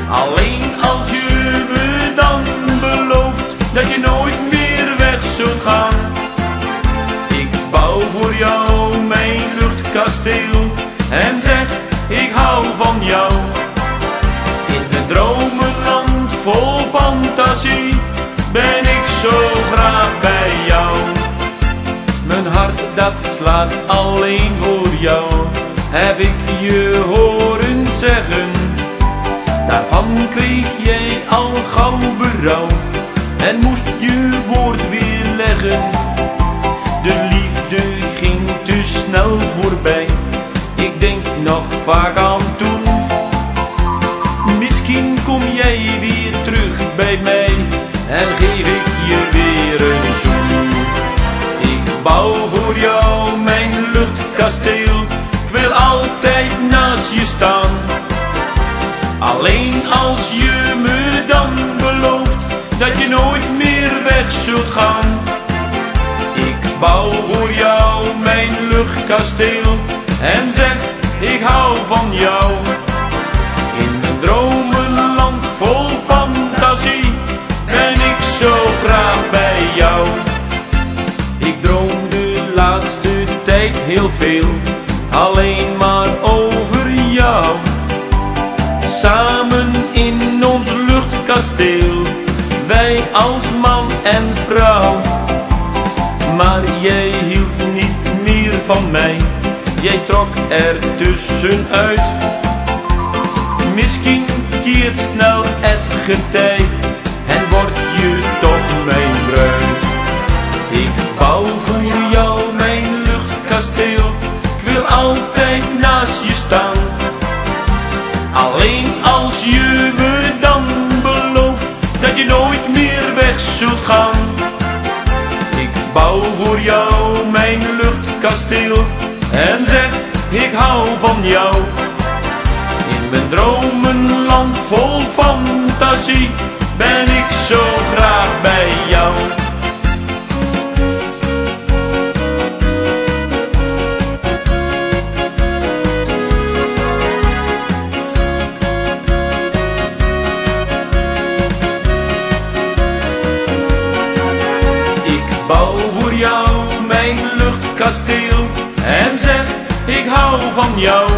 Alleen als je me dan belooft dat je nooit meer weg zult gaan. Ik bouw voor jou mijn luchtkasteel en zeg ik hou van jou. In een dromenland vol fantasie ben ik zo graag bij jou. Mijn hart dat slaat alleen voor jou, heb ik je horen zeggen. Daarvan kreeg jij al gauw berouw en moest je woord weer leggen. De liefde ging te snel voorbij, ik denk nog vaak aan toen. Misschien kom jij weer terug bij mij en geef ik je weer een zoen. Ik bouw voor jou mijn luchtkasteel, ik wil altijd naast je staan. Alleen als je me dan belooft dat je nooit meer weg zult gaan. Ik bouw voor jou mijn luchtkasteel en zeg ik hou van jou. In een dromenland vol fantasie ben ik zo graag bij jou. Ik droom de laatste tijd heel veel, alleen maar over jou. Samen in ons luchtkasteel, wij als man en vrouw. Maar jij hield niet meer van mij, jij trok er tussenuit. Misschien keert snel het getij en word je toch mijn bruid. Ik bouw voor jou mijn luchtkasteel, ik wil altijd naast je staan. Alleen als je me dan belooft dat je nooit meer weg zult gaan. Ik bouw voor jou mijn luchtkasteel en zeg ik hou van jou. In mijn dromenland vol fantasie ben ik zo graag bij jou. Ik bouw voor jou mijn luchtkasteel en zeg ik hou van jou.